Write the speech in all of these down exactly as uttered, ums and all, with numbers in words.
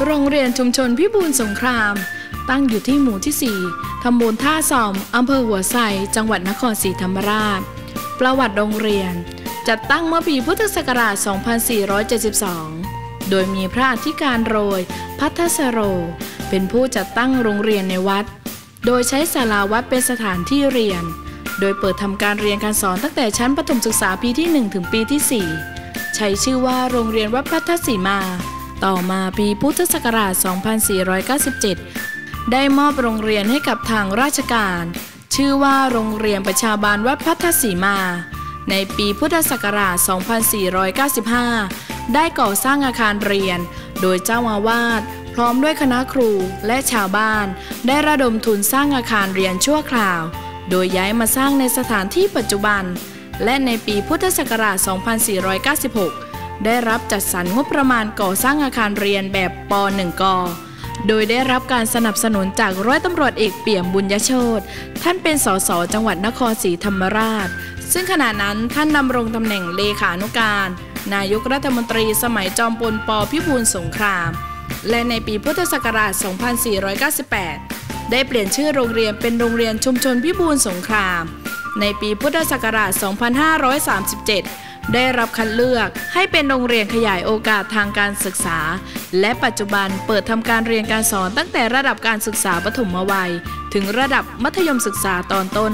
โรงเรียนชุมชนพิบูลสงครามตั้งอยู่ที่หมู่ที่สี่ตำบลท่าซอมอำเภอหัวไซจังหวัดนครศรีธรรมราชประวัติโรงเรียนจัดตั้งเมื่อปีพุทธศักราช สองพันสี่ร้อยเจ็ดสิบสอง โดยมีพระอธิการโรยพัทสโรเป็นผู้จัดตั้งโรงเรียนในวัดโดยใช้ศาลาวัดเป็นสถานที่เรียนโดยเปิดทำการเรียนการสอนตั้งแต่ชั้นประถมศึกษาปีที่หนึ่งถึงปีที่สี่ใช้ชื่อว่าโรงเรียนวัดพัทสีมาต่อมาปีพุทธศักราช สองพันสี่ร้อยเก้าสิบเจ็ด ได้มอบโรงเรียนให้กับทางราชการชื่อว่าโรงเรียนประชาบาลวัดพัทสีมาในปีพุทธศักราช สองพันสี่ร้อยเก้าสิบห้า ได้ก่อสร้างอาคารเรียนโดยเจ้าอาวาสพร้อมด้วยคณะครูและชาวบ้านได้ระดมทุนสร้างอาคารเรียนชั่วคราวโดยย้ายมาสร้างในสถานที่ปัจจุบันและในปีพุทธศักราช สองพันสี่ร้อยเก้าสิบหก ได้รับจัดสรรงบประมาณก่อสร้างอาคารเรียนแบบป หนึ่ง กโดยได้รับการสนับสนุนจากร้อยตำรวจเอกเปี่ยมบุญยโชติท่านเป็นสสจังหวัดนครศรีธรรมราชซึ่งขณะนั้นท่านดำรงตำแหน่งเลขานุการนายกรัฐมนตรีสมัยจอมพลป.พิบูลสงครามและในปีพุทธศักราช สองพันสี่ร้อยเก้าสิบแปด ได้เปลี่ยนชื่อโรงเรียนเป็นโรงเรียนชุมชนพิบูลสงครามในปีพุทธศักราช สองพันห้าร้อยสามสิบเจ็ด ได้รับคัดเลือกให้เป็นโรงเรียนขยายโอกาสทางการศึกษาและปัจจุบันเปิดทำการเรียนการสอนตั้งแต่ระดับการศึกษาประถมวัยถึงระดับมัธยมศึกษาตอนต้น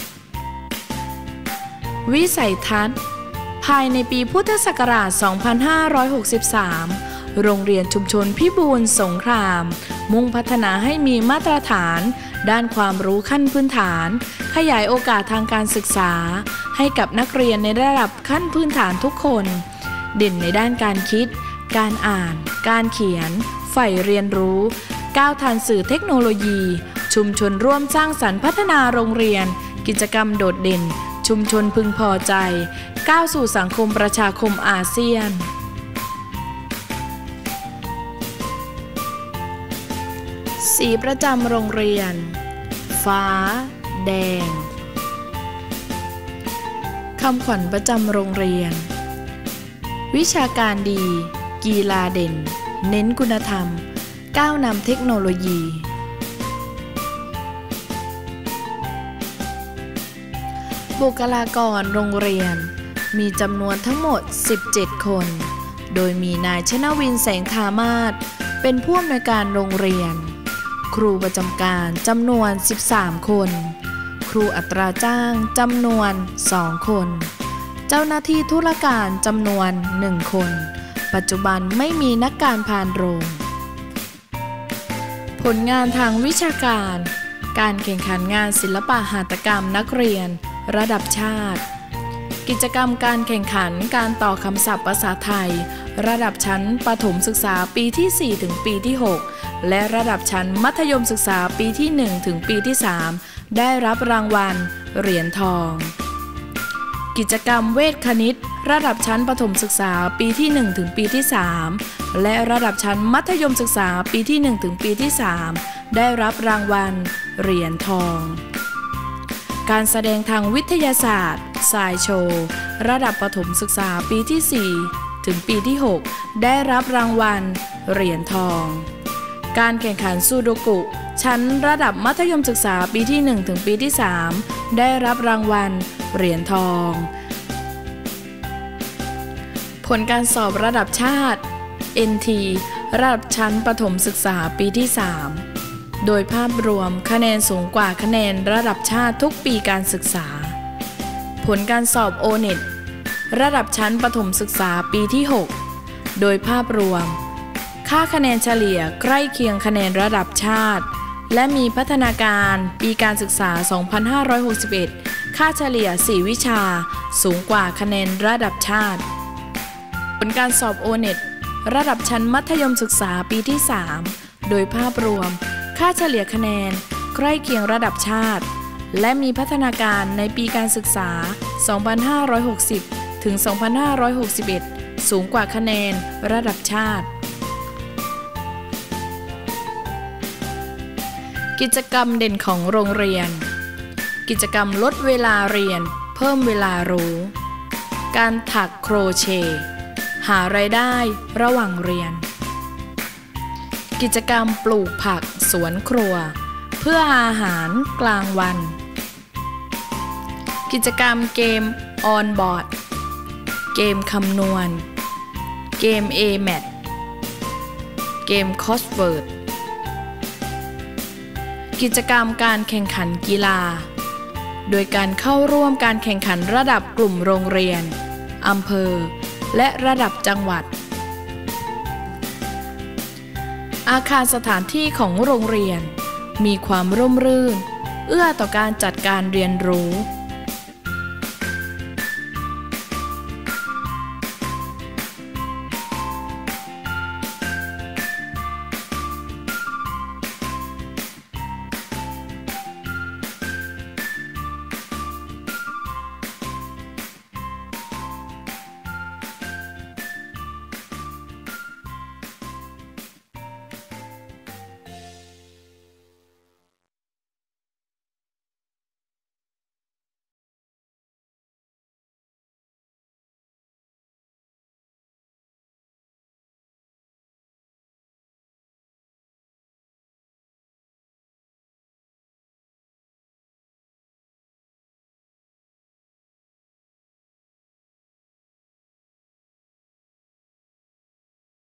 วิสัยทัศน์ภายในปีพุทธศักราช สองพันห้าร้อยหกสิบสาม โรงเรียนชุมชนพิบูลสงครามมุ่งพัฒนาให้มีมาตรฐานด้านความรู้ขั้นพื้นฐานขยายโอกาสทางการศึกษาให้กับนักเรียนในระดับขั้นพื้นฐานทุกคนเด่นในด้านการคิดการอ่านการเขียนใฝ่เรียนรู้ก้าวทันสื่อเทคโนโลยีชุมชนร่วมสร้างสรรค์พัฒนาโรงเรียนกิจกรรมโดดเด่นชุมชนพึงพอใจก้าวสู่สังคมประชาคมอาเซียนสีประจำโรงเรียนฟ้าแดงคำขวัญประจำโรงเรียนวิชาการดีกีฬาเด่นเน้นคุณธรรมก้าวนำเทคโนโลยีบุคลากรโรงเรียนมีจำนวนทั้งหมดสิบเจ็ดคนโดยมีนายชนวินแสงธามาศเป็นผู้อำนวยการโรงเรียนครูประจำการจำนวนสิบสามคนครูอัตราจ้างจำนวนสองคนเจ้าหน้าที่ธุรการจำนวนหนึ่งคนปัจจุบันไม่มีนักการพานโรงผลงานทางวิชาการการแข่งขันงานศิลปะหัตถกรรมนักเรียนระดับชาติกิจกรรมการแข่งขันการต่อคำศัพท์ภาษาไทยระดับชั้นประถมศึกษาปีที่สี่ถึงปีที่หกและระดับชั้นมัธยมศึกษาปีที่หนึ่งถึงปีที่สามได้รับรางวัลเหรียญทองกิจกรรมเวทคณิตระดับชั้นประถมศึกษาปีที่หนึ่งถึงปีที่สามและระดับชั้นมัธยมศึกษาปีที่หนึ่งถึงปีที่สามได้รับรางวัลเหรียญทองการแสดงทางวิทยาศาสตร์สายโชว์ระดับประถมศึกษาปีที่สี่ถึงปีที่หกได้รับรางวัลเหรียญทองการแข่งขันซูโดกุชั้นระดับมัธยมศึกษาปีที่หนึ่งถึงปีที่สามได้รับรางวัลเหรียญทองผลการสอบระดับชาติ เอ็น ที ระดับชั้นประถมศึกษาปีที่สามโดยภาพรวมคะแนนสูงกว่าคะแนนระดับชาติทุกปีการศึกษาผลการสอบ โอ เน็ต ระดับชั้นประถมศึกษาปีที่หกโดยภาพรวมค่าคะแนนเฉลี่ยใกล้เคียงคะแนนระดับชาติและมีพัฒนาการปีการศึกษา สองพันห้าร้อยหกสิบเอ็ด ค่าเฉลี่ยสี่วิชาสูงกว่าคะแนนระดับชาติผลการสอบ โอ เน็ต ระดับชั้นมัธยมศึกษาปีที่สามโดยภาพรวมค่าเฉลี่ยคะแนนใกล้เคียงระดับชาติและมีพัฒนาการในปีการศึกษา สองพันห้าร้อยหกสิบ ถึง สองพันห้าร้อยหกสิบเอ็ด สูงกว่าคะแนนระดับชาติกิจกรรมเด่นของโรงเรียนกิจกรรมลดเวลาเรียนเพิ่มเวลารู้การถักโครเชต์หารายได้ระหว่างเรียนกิจกรรมปลูกผักสวนครัวเพื่ออาหารกลางวัน กิจกรรมเกมออนบอร์ดเกมคำนวณเกม เอ แมท เกมคอสเวิร์ดกิจกรรมการแข่งขันกีฬาโดยการเข้าร่วมการแข่งขันระดับกลุ่มโรงเรียนอำเภอและระดับจังหวัดอาคารสถานที่ของโรงเรียนมีความร่มรื่นเอื้อต่อการจัดการเรียนรู้